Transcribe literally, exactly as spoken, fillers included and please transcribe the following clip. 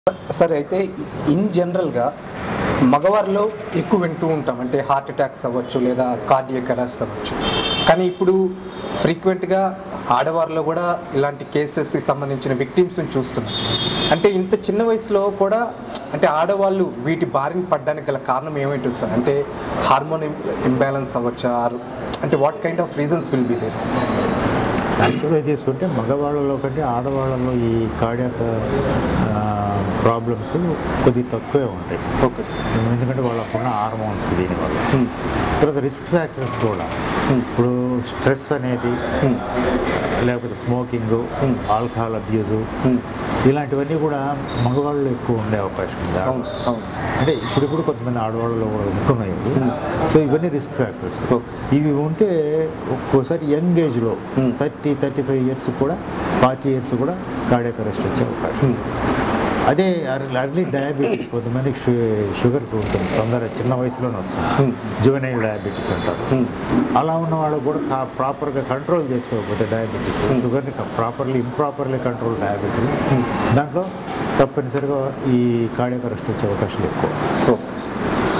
సరే అయితే ఇన్ జనరల్గా మగవారిలో ఎక్కువ వింటూ ఉంటాం, అంటే హార్ట్ అటాక్స్ అవ్వచ్చు లేదా కార్డియాక్ అరెస్ట్ అవ్వచ్చు. కానీ ఇప్పుడు ఫ్రీక్వెంట్గా ఆడవారిలో కూడా ఇలాంటి కేసెస్కి సంబంధించిన విక్టిమ్స్ని చూస్తున్నాం. అంటే ఇంత చిన్న వయసులో కూడా అంటే ఆడవాళ్ళు వీటి బారిన పడడానికి గల కారణం ఏమైంటుంది సార్? అంటే హార్మోన్ ఇంబ్యాలెన్స్ అవ్వచ్చా, అంటే what kind of reasons will be there? యాక్చువల్గా తీసుకుంటే మగవాళ్ళలో కంటే ఆడవాళ్ళలో ఈ కార్డియాక్ ప్రాబ్లమ్స్ కొద్దిగా తక్కువే ఉంటాయి. Okay sir. ఎందుకంటే వాళ్ళకున్న హార్మోన్స్ దీనివల్ల. తర్వాత రిస్క్ ఫ్యాక్టర్స్ కూడా, ఇప్పుడు స్ట్రెస్ అనేది, లేకపోతే స్మోకింగ్, ఆల్కహాల్ అబ్యూజు, ఇలాంటివన్నీ కూడా మగవాళ్ళు ఎక్కువ ఉండే అవకాశం ఉంది. అంటే ఇప్పుడిప్పుడు కొంతమంది ఆడవాళ్ళలో కూడా ఉంటున్నాయి. సో ఇవన్నీ రిస్క్ ఫ్యాక్టర్స్. ఇవి ఉంటే ఒక్కోసారి యంగ్ ఏజ్లో థర్టీ థర్టీ ఫైవ్ ఇయర్స్ కూడా ఫార్టీ ఇయర్స్ కూడా కార్డియాక్ అరెస్ట్ వచ్చే అవకాశం. అదే అర్లీ డయాబెటీస్, కొంతమందికి షుగర్ ఉంటుంది, తొందరగా చిన్న వయసులోనే వస్తుంది, జువెనైల్ డయాబెటీస్ అంటారు. అలా ఉన్న వాళ్ళకు కూడా ప్రాపర్గా కంట్రోల్ చేసుకోకపోతే డయాబెటీస్, షుగర్ని ప్రాపర్లీ ఇంప్రాపర్లీ కంట్రోల్ డయాబెటీస్, దాంట్లో తప్పనిసరిగా ఈ కార్డియాక్ అరెస్ట్ వచ్చే అవకాశాలు ఎక్కువ. ఓకే.